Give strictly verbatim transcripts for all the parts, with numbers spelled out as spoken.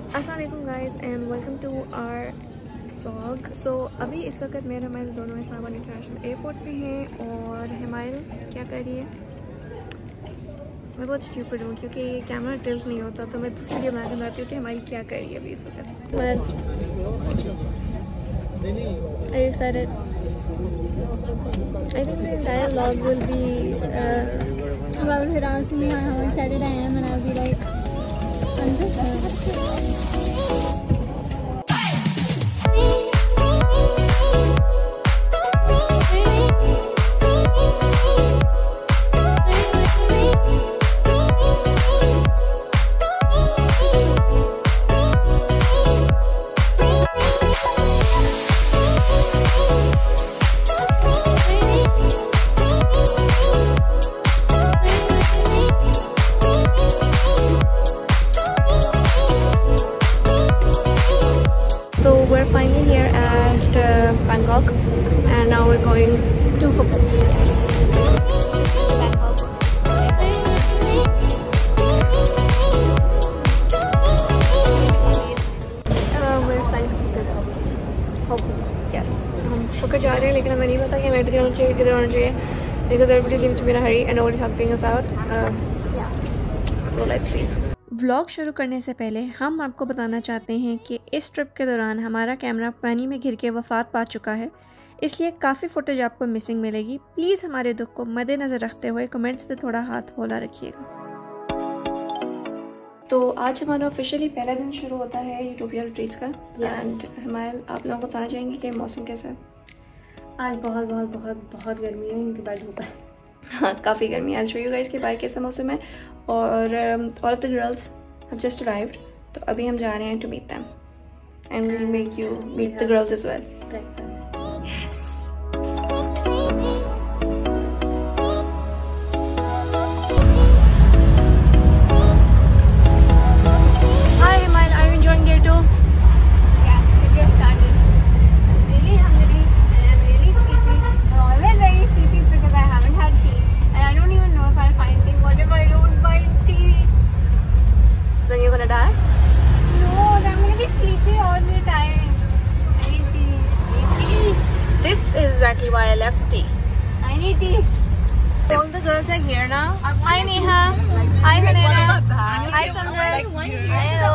अस्सलाम वालेकुम guys and welcome to our vlog. So अभी इस वक्त मेरे हिमायल दोनों इस्लामाबाद इंटरनेशनल एयरपोर्ट पे हैं और हिमायल क्या कर रही है। मैं बहुत स्टूपिड हूँ क्योंकि ये कैमरा टिल्ट नहीं होता तो मैं दूसरी वीडियो बनाती बनाती हूँ कि हिमायल क्या कर रही है अभी इस वक्त। Are you excited? I think the entire vlog will be uh, about her asking me how excited I am, and I'll be like, I'm just So we're finally here at uh, Bangkok and now we're going to Phuket. Yes. Bangkok. Uh, we're flying to Phuket. Hopefully. Yes. हम Phuket जा रहे हैं लेकिन हमें नहीं पता कि हमें इधर होना चाहिए किधर होना चाहिए because everybody seems to be in a hurry and nobody's helping us out. Uh, yeah. So let's see. Vlog शुरू करने से पहले हम आपको बताना चाहते हैं कि इस ट्रिप के दौरान हमारा कैमरा पानी में गिर के वफ़ात पा चुका है, इसलिए काफ़ी फुटेज आपको मिसिंग मिलेगी। प्लीज़ हमारे दुख को मद्देनज़र रखते हुए कमेंट्स पे थोड़ा हाथ होला रखिएगा। तो आज हमारा ऑफिशियली पहला दिन शुरू होता है यूटोपिया रिट्रीट्स का। एंड हिमायल, आप लोगों को बताना चाहेंगे कि मौसम कैसा है? आज बहुत बहुत बहुत बहुत गर्मी है क्योंकि बाहर धूप है। हाँ, काफ़ी गर्मी है। आई शो यू गाइस के बाहर कैसा मौसम है। और all of the girls have just arrived, तो अभी हम जा रहे हैं to meet them and we will make you meet the girls as well. Breakfast. Yes. Hi Himal, are you enjoying day two? Yeah, it just started. I'm really hungry and I'm really sleepy. I'm always very sleepy because I haven't had tea and I don't even know if I'll find tea. What if I don't find tea? Then you're gonna die? No, then I'm gonna be sleepy all the time. I need tea. I need tea. This is exactly why I left tea. I need tea. All the girls are here now. Hi Neha. Hi Hanena. Hi Sundar. Hello.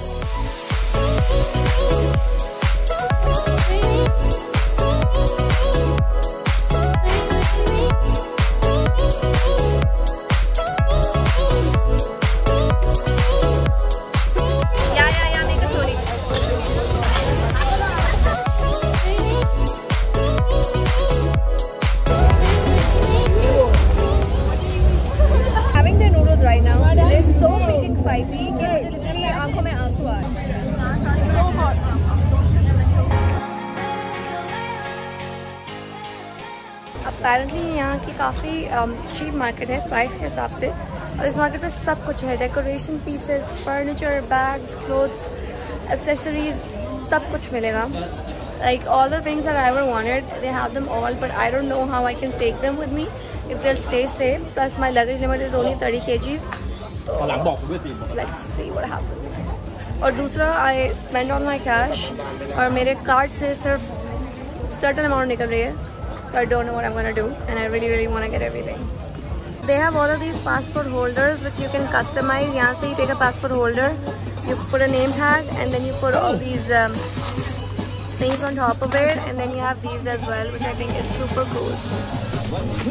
Right now, they're so freaking spicy कि मुझे literally आंखों में आंसू आ रहे हैं। So hot. Apparently यहाँ की काफ़ी चीप मार्केट है प्राइस के हिसाब से, और इस मार्केट में सब कुछ है। Decoration pieces, furniture, bags, clothes, accessories, सब कुछ मिलेगा। Like all the things that I ever wanted, they have them all, but I don't know how I can take them with me if they'll stay safe. Plus my luggage limit is only thirty kgs. So let's see what happens. और दूसरा, I spend all my cash और मेरे card से सिर्फ certain amount निकल रही है, so I don't know what I'm gonna do and I really really want to get everything. They have all of these passport holders which you can customize. यहाँ से you take a passport holder, you put a name tag and then you put all these um, things on top of it, and then you have these as well, which I think is super cool.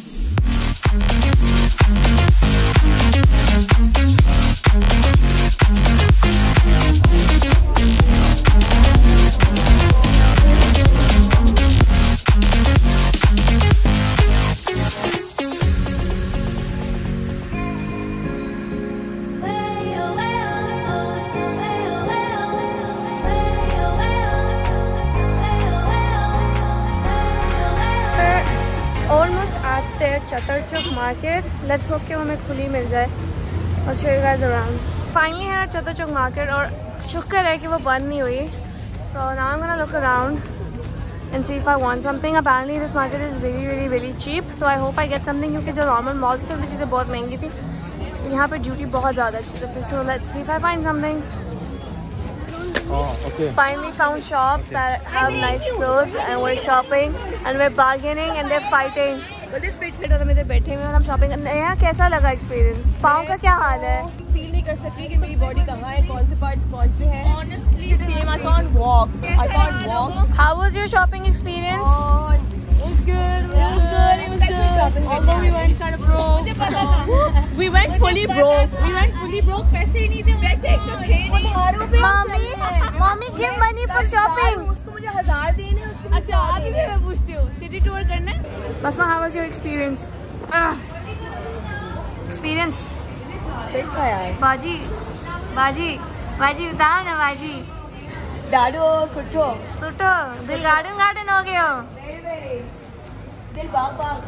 Chatuchak market, let's hope कि हमें खुली मिल जाए। और show you guys around. Finally है Chatuchak market और शुक्र है कि वो बंद नहीं हुई। So now I am gonna look around and see if I want something. Apparently this market is really really really cheap, so I hope I get something क्योंकि जो normal mall से भी चीज़ें बहुत महंगी थी, यहाँ पर ड्यूटी बहुत ज़्यादा अच्छी थी. So let's see if I find something. Oh, okay. Finally found shops that have nice clothes and we're shopping and we're bargaining and they're fighting. Well, this fit fit और हम इधर बैठे हुए और हम शॉपिंग करने यहाँ कैसा लगा एक्सपीरियंस? पाँव का क्या हाल है? फील नहीं कर सकती कि मेरी बॉडी कहाँ है, कौन से पार्ट्स पहुँच रहे हैं. Honestly, same. I can't walk. I can't walk. How was your shopping experience? Oh, it was good. It was good. It was good. Although we went kind of broke. We went fully broke. We went fully broke. पैसे ही नहीं थे. पैसे एक तो थे नहीं. Mommy, mommy, give money for shopping. उसको मुझे हजार देने हैं. उसको अच्छा अभी भी मैं पूछती हूँ. सिटी टूर करना है? Basma, how was your experience? Ah. Experience? Fit था यार. बाजी, बाजी, बाजी बताओ ना बाजी. डाडो सुठो. सुटो, दिल गार्डन गार्डन हो गए हो. Very very. दिल बाग बाग.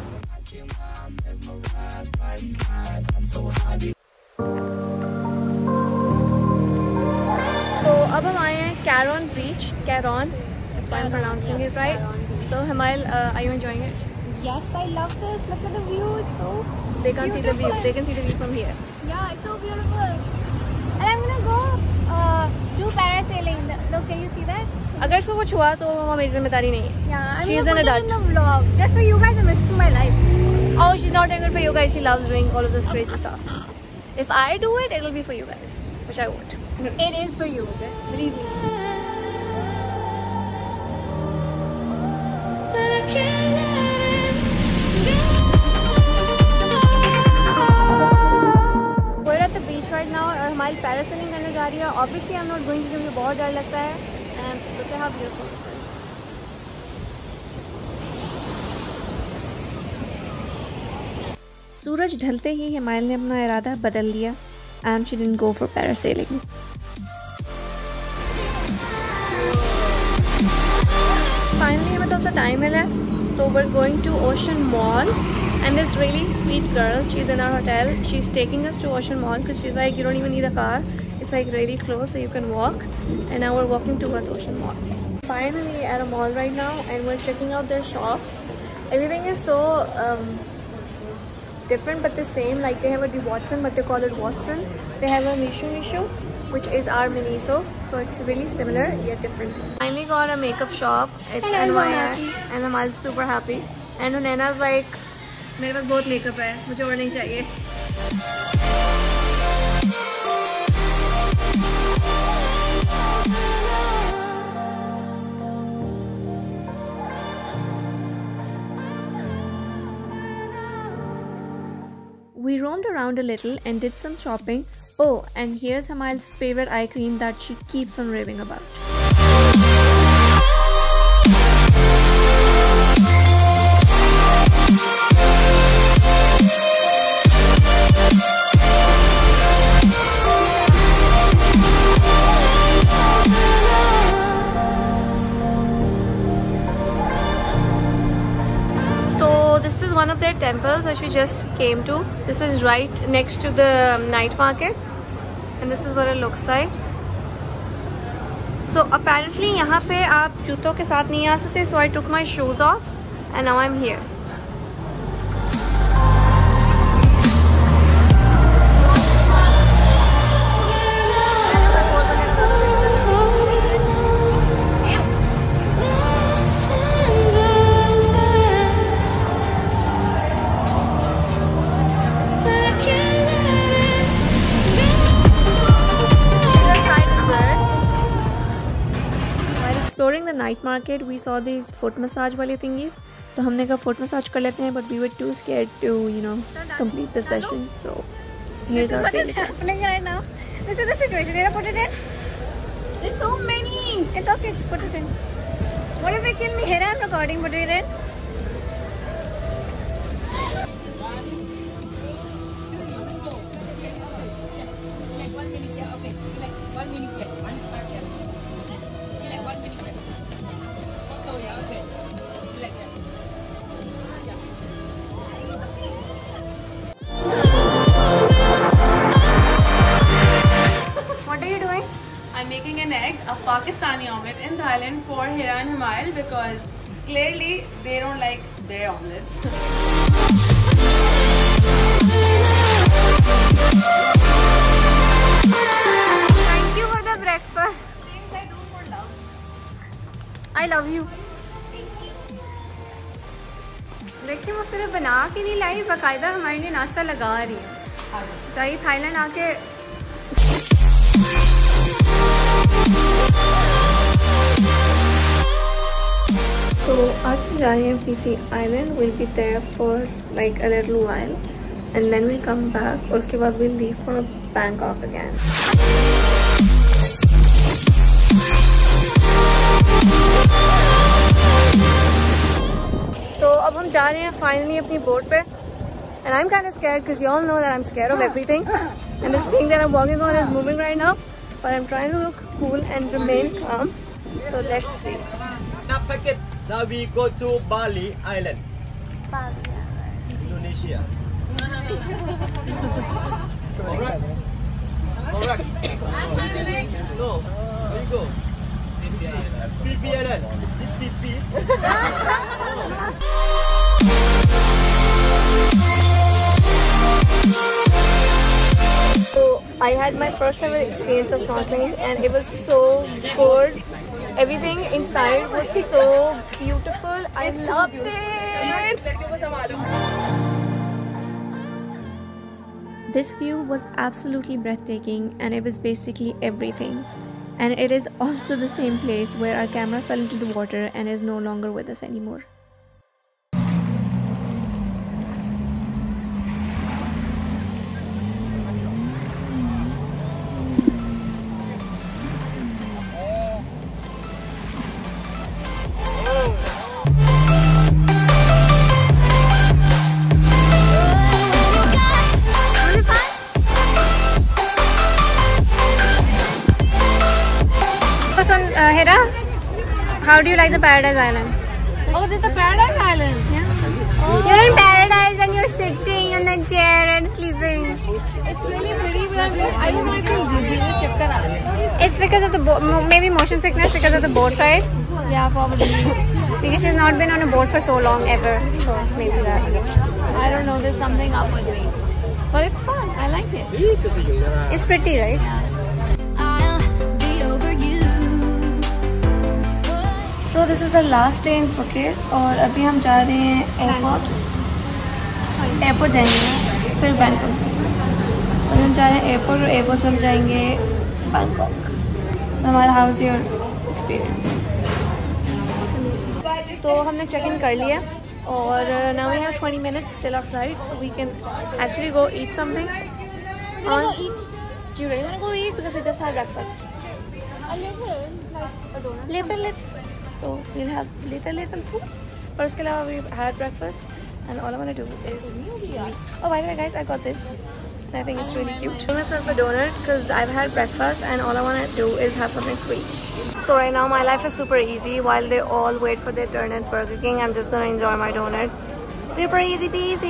तो अब हम आए हैं कैरॉन बीच. कैरॉन, if I'm pronouncing it right. So Himal, uh, are you enjoying it? Yes, I love this. Look at the view. It's so They can't see the view. They can see the view from here. yeah, it's so beautiful. And I'm gonna go uh, do parasailing. Look, can you see that? अगर इसको कुछ हुआ तो वो मेरी जिम्मेदारी नहीं है. Yeah, I'm She is gonna an put it in adult. the vlog. Just for you guys, I'm risking my life. Oh, she's not doing it for you guys. She loves doing all of this crazy stuff. If I do it, it'll be for you guys, which I won't. It is for you, okay? Believe me. We're at the beach right now और हमारी parasailing करने जा रही है. Obviously, I'm not going to क्योंकि बहुत डर लगता है. And look at how beautiful this is. सूरज ढलते ही हिमायल ने अपना इरादा बदल लिया and she didn't go for parasailing. Finally, हमें तो सा टाइम मिला है. So we're going to Ocean Mall and this really sweet girl, she's in our hotel. She's taking us to Ocean Mall because she's like, you don't even need a car. It's like really close so you can walk. And now we're walking towards Ocean Mall. Finally at a mall right now and we're checking out their shops. Everything is so um, different but the same. Like they have a Watson but they call it Watson. They have a Mishu Mishu, which is our Miniso. So it's really similar yet different. Finally got a makeup shop. It's N Y S and I'm super happy. And Hunaina's like, मेरे पास बहुत makeup है, मुझे और नहीं चाहिए. We roamed around a little and did some shopping. Oh, and here's Himal's favorite eye cream that she keeps on raving about. This is one of their temples which we just came to. This is right next to the night market and this is what it looks like. So apparently यहाँ पे आप जूतों के साथ नहीं आ सकते. So I took my shoes off and now I'm here. Exploring the night market, we saw these foot massage wali thingies. तो हमने कहा foot massage कर लेते हैं, but we were too scared to, you know, complete the session. So here's our favorite. What is happening right now? This is the situation. Did I put it in? There's so many. It's okay. Just put it in. What if they kill me? Here I'm recording. Put it in. I'm making an egg, a Pakistani omelette in Thailand for Hira and Himal because clearly they don't like their omelets. Thank you for the breakfast. I love you. देखिए वो सिर्फ बना के नहीं लाई, बाकायदा हमारे लिए नाश्ता लगा रही है। चाहिए थाईलैंड आके तो आज हम जा रहे हैं पीसी island. Will be there for like a little while and then will come back, और उसके बाद will leave for Bangkok again. तो अब हम जा रहे हैं फाइनली अपनी बोट पे, and I am kind of scared because you all know that I am scared of everything, and this thing that I am walking on is moving right now, but I am trying to look cool and remain calm. So let's see. Now we go to Bali Island, Indonesia. Correct. Correct. No, there you go. P P Island. P P. So I had my first ever experience of snorkeling, and it was so good. Everything inside was so beautiful. I loved it. This view was absolutely breathtaking, and it was basically everything. And it is also the same place where our camera fell into the water and is no longer with us anymore. Uh, Hera, how do you like the Paradise Island? Oh, this is the Paradise Island. Yeah. Oh. You're in paradise and you're sitting in the chair and sleeping. It's really pretty, but I'm really, I don't know if I'm dizzy. Chapter aa raha hai. It's because of the boat, maybe motion sickness because of the boat ride. Yeah, probably. Because she's not been on a boat for so long ever, so maybe that. I don't know. There's something up with me, but it's fun. I like it. It's pretty, right? Yeah. So this is our last day in Phuket, और अभी हम जा रहे हैं airport. Airport जाएंगे फिर Bangkok, और हम जा रहे हैं एयरपोर्ट, और एयरपोर्ट से हम जाएंगे बैंकॉक। So हमारा हाउस योर एक्सपीरियंस। तो हमने चेक इन कर लिया, और now we have twenty minutes till our flight, so we can actually go eat something. On eat? Do you really want to go eat? Because we just had breakfast. A little, like a donut. Little, little. So we'll have little, little food. But uske alawa we had breakfast, and all I want to do is sleep. Oh, by the way, guys, I got this. And I think it's really cute. I'm gonna serve a donut because I've had breakfast, and all I want to do is have something sweet. So right now my life is super easy. While they all wait for their turn at Burger King, I'm just gonna enjoy my donut. Super easy peasy.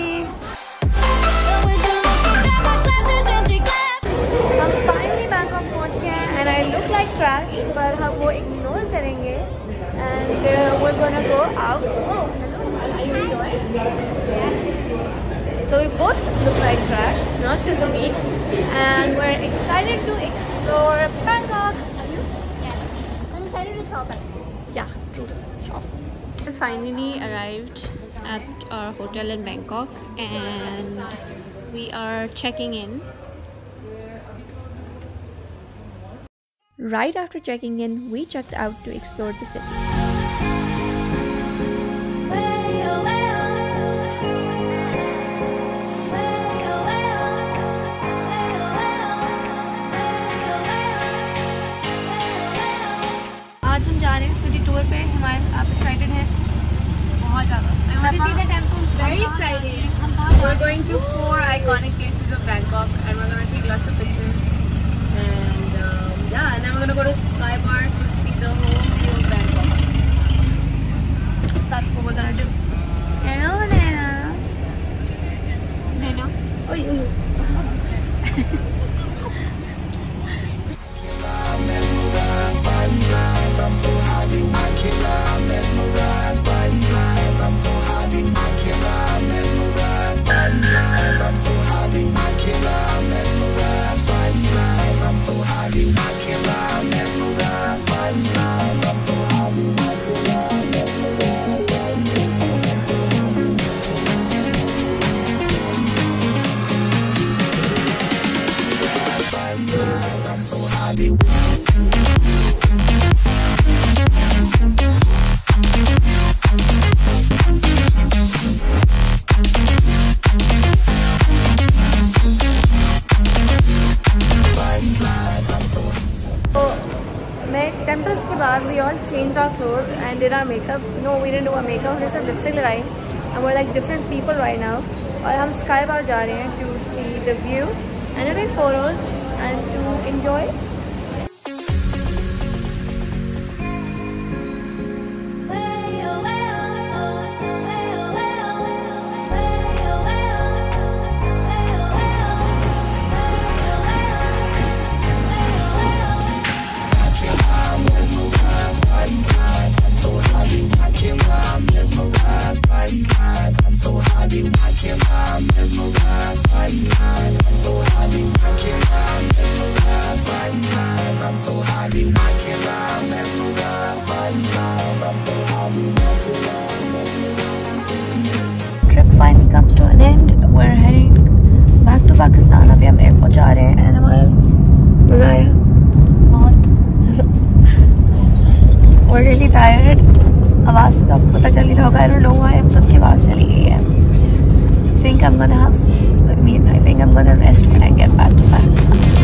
हम finally Bangkok पहुंच गए हैं, and I look like trash, पर हम वो ignore करेंगे. And uh, we're gonna go out. Oh, hello. Are you enjoying? Yes. So we both look like trash, not just me. And we're excited to explore Bangkok. Are you? Yes. I'm excited to shop actually. Yeah, true. Shop. We finally arrived at our hotel in Bangkok, and we are checking in. Right after checking in, we checked out to explore the city. आज हम जा रहे हैं city tour पे। हमारे आप excited हैं? बहुत ज़्यादा। I want to see the temple. Very exciting. We're going to four iconic places of Bangkok, and we're gonna take lots of pictures. And um, yeah, and then we're gonna go to Sky Bar to see the whole view of Bangkok. That's what we're gonna do. Hello, Nana. Nana. Oh, you. I'm so happy, I can't lie, I'm mesmerized by these lines. I'm so happy, I can't lie, I'm mesmerized by these lines. I'm so happy, I can't lie, I'm mesmerized by these lines. I'm so happy, I can't lie, I'm mesmerized. Temples के बाद we all change our clothes and did our makeup. No we didn't do our makeup. हमने सब lipstick लगाई and we are like different people right now. और हम sky bar जा रहे हैं to see the view and take photos and to enjoy. Trip finally comes to an end. We're heading back to Pakistan. अभी हम airport जा रहे हैं and हमारा मजा आया बहुत. We're really tired. आवाज़ से तो आपको पता चल ही रहा होगा. I don't know why हम सबकी आवाज़ चली गई है. I think I'm gonna have. I mean, I think I'm gonna rest when I get back to Pakistan.